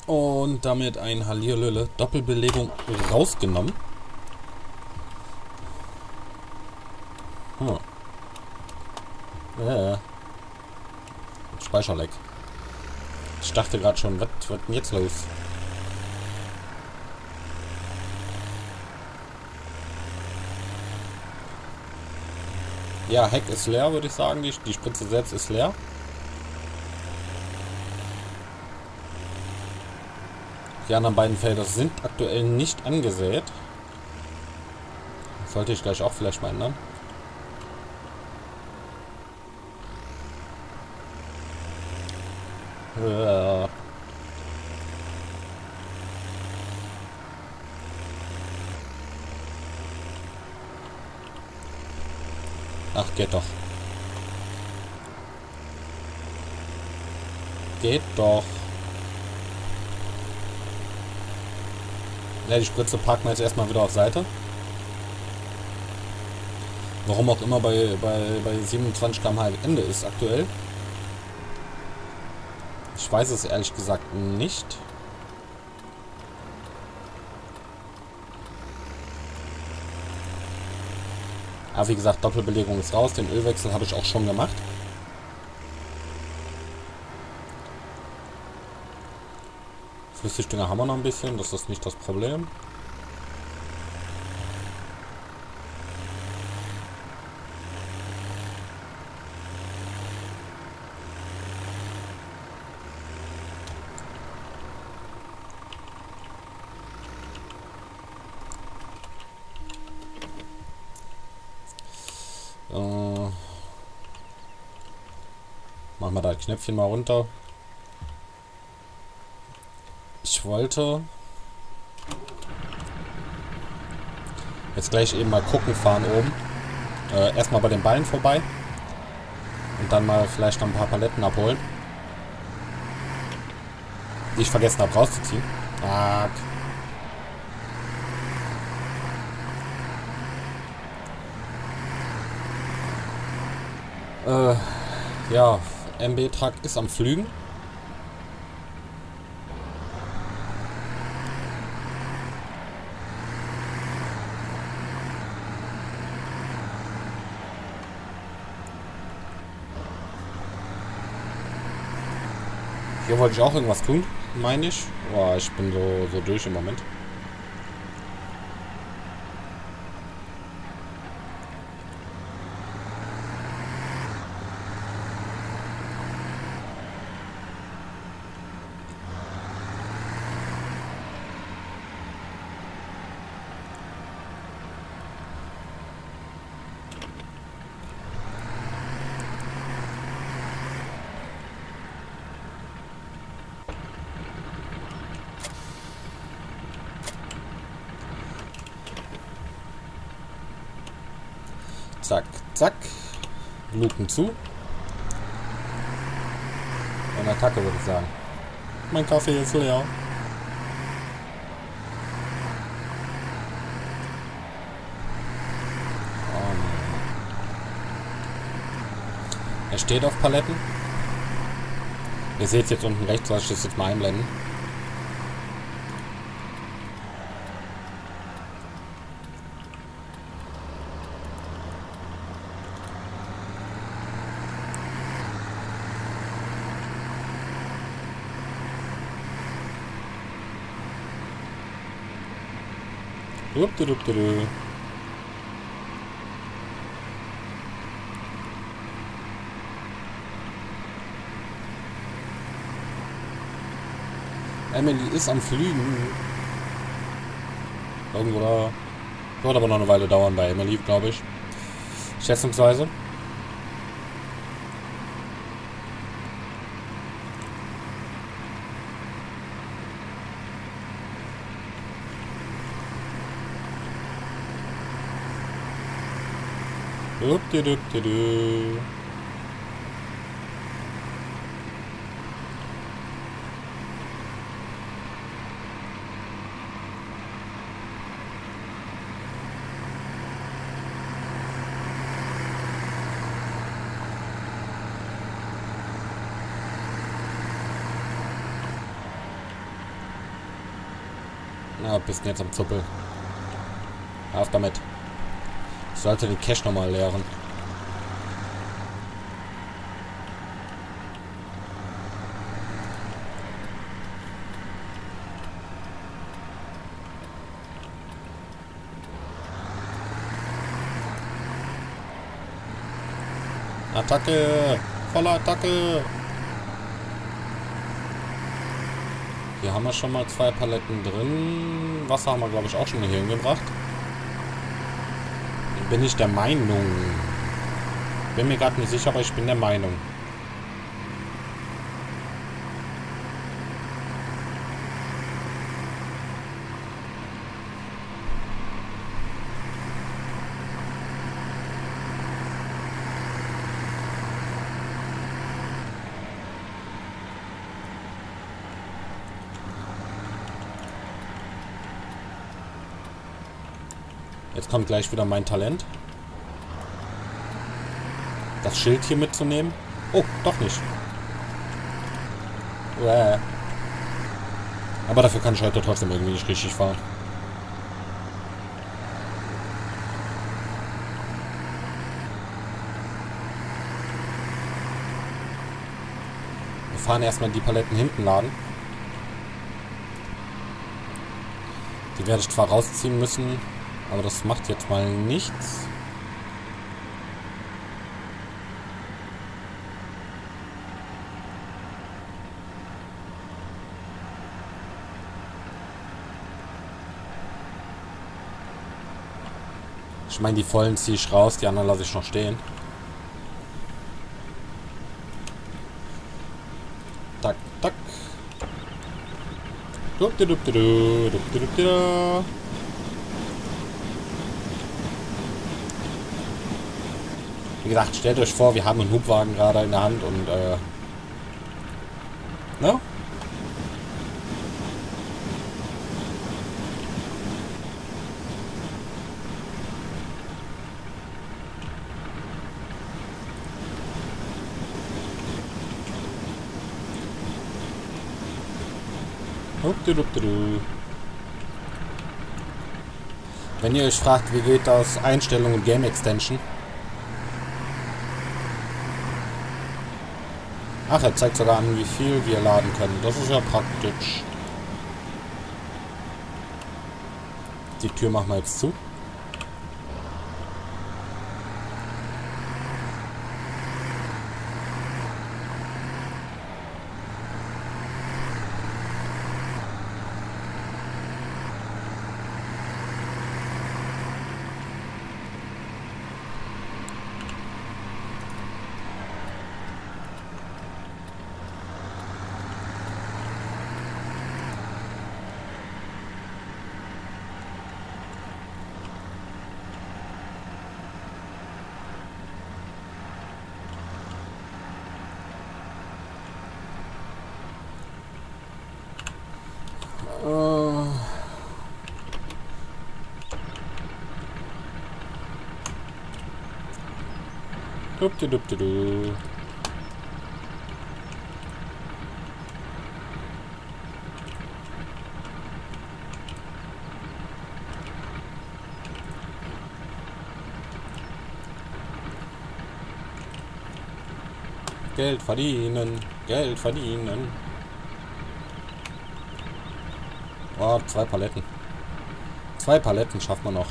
Und damit ein Hallihalöle Doppelbelegung rausgenommen. Speicherleck. Ich dachte gerade schon, was wird denn jetzt los? Ja, Heck ist leer, würde ich sagen. Die Spritze selbst ist leer. Die anderen beiden Felder sind aktuell nicht angesät. Das sollte ich gleich auch vielleicht mal ändern. Ach, geht doch. Geht doch. Ja, die Spritze parken wir jetzt erstmal wieder auf Seite. Warum auch immer bei 27 km/h Ende ist aktuell. Ich weiß es ehrlich gesagt nicht. Aber wie gesagt, Doppelbelegung ist raus. Den Ölwechsel habe ich auch schon gemacht. Flüssigdünger haben wir noch ein bisschen. Das ist nicht das Problem. Machen wir da das Knöpfchen mal runter. Ich wollte jetzt gleich eben mal gucken fahren oben. Erstmal bei den Ballen vorbei. Und dann mal vielleicht noch ein paar Paletten abholen. Die ich vergessen habe rauszuziehen. Ja, MB-Truck ist am Flügen. Hier wollte ich auch irgendwas tun, meine ich. Boah, ich bin so durch im Moment. Zack, zack. Luken zu. Und Attacke, würde ich sagen. Mein Kaffee ist leer. Er steht auf Paletten. Ihr seht es jetzt unten rechts, soll ich das jetzt mal einblenden. Updidup-didu. Emily ist am Fliegen. Irgendwo da. Wird aber noch eine Weile dauern bei Emily, glaube ich. Schätzungsweise. Updidup-didu. Na, bist du jetzt am Zuppel. Auf damit. Ich sollte den Cache nochmal leeren. Attacke! Voller Attacke! Hier haben wir schon mal 2 Paletten drin. Wasser haben wir, glaube ich, auch schon hier hingebracht. Bin ich der Meinung. Bin mir gerade nicht sicher, aber ich bin der Meinung. Jetzt kommt gleich wieder mein Talent. Das Schild hier mitzunehmen. Oh, doch nicht. Uäh. Aber dafür kann ich heute trotzdem irgendwie nicht richtig fahren. Wir fahren erstmal die Paletten hinten laden. Die werde ich zwar rausziehen müssen, aber das macht jetzt mal nichts. Ich meine, die vollen ziehe ich raus, die anderen lasse ich noch stehen. Tak, tak. Wie gesagt, stellt euch vor, wir haben einen Hubwagen gerade in der Hand und ne? Wenn ihr euch fragt, wie geht das Einstellungen und Game Extension? Ach, er zeigt sogar an, wie viel wir laden können. Das ist ja praktisch. Die Tür machen wir jetzt zu. Dupdidudidu. Geld verdienen, Geld verdienen. Oh, 2 Paletten. 2 Paletten schafft man noch.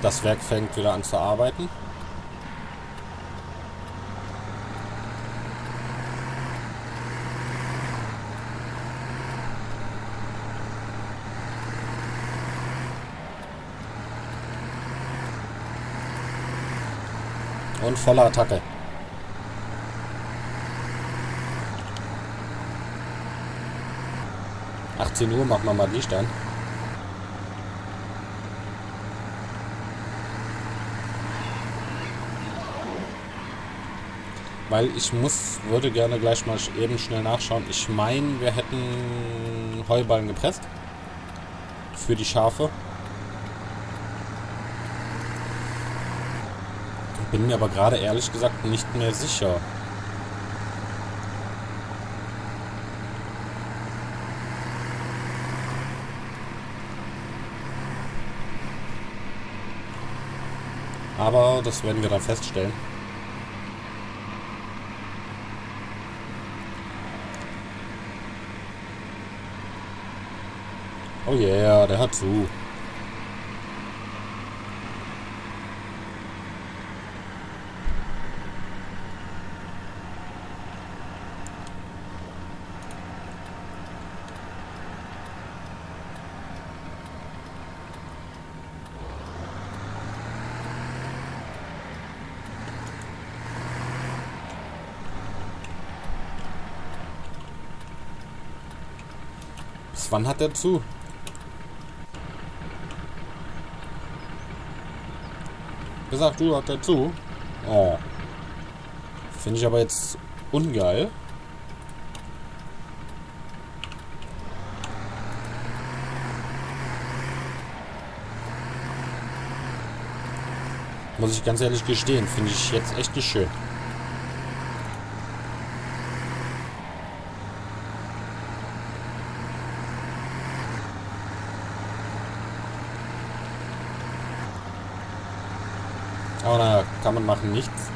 Das Werk fängt wieder an zu arbeiten. Und voller Attacke. Uhr machen wir mal Licht an. Weil würde gerne gleich mal eben schnell nachschauen. Ich meine, wir hätten Heuballen gepresst. Für die Schafe. Bin mir aber gerade ehrlich gesagt nicht mehr sicher. Aber das werden wir dann feststellen. Oh yeah, der hat zu. Bis wann hat er zu? Gesagt, du hat er zu. Oh. Finde ich aber jetzt ungeil. Muss ich ganz ehrlich gestehen, finde ich jetzt echt nicht schön. Aber naja, kann man machen, nichts.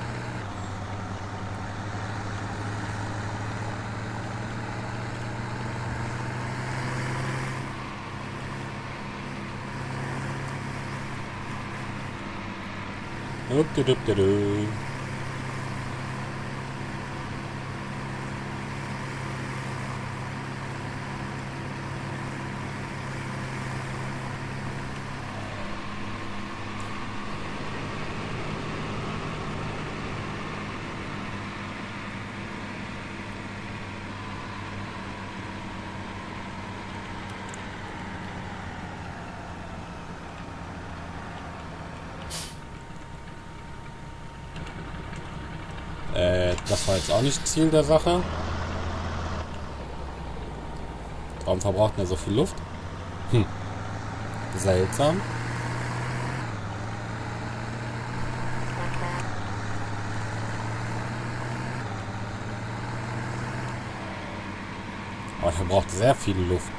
Das war jetzt auch nicht Ziel der Sache. Warum verbraucht er so viel Luft? Seltsam. Aber er verbraucht sehr viel Luft.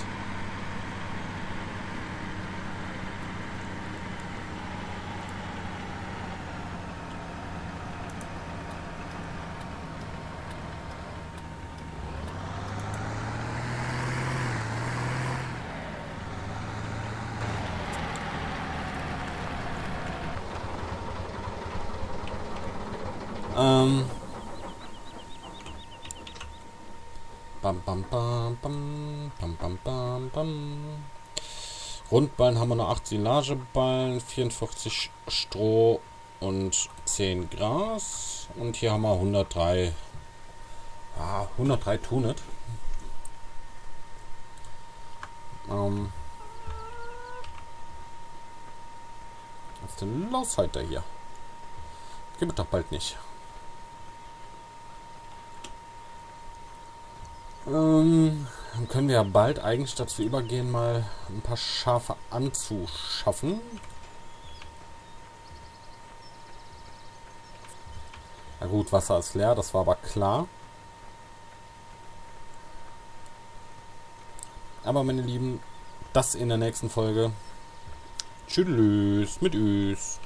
Bam, bam, bam, bam, bam, bam, bam, bam. Rundballen haben wir noch 8 Silageballen, 44 Stroh und 10 Gras. Und hier haben wir 103. Ja, 103 Tunet. Was ist denn los heute hier? Gibt es doch bald nicht. Dann können wir ja bald eigentlich dazu übergehen, mal ein paar Schafe anzuschaffen. Na gut, Wasser ist leer, das war aber klar. Aber meine Lieben, das in der nächsten Folge. Tschüss mit Üs.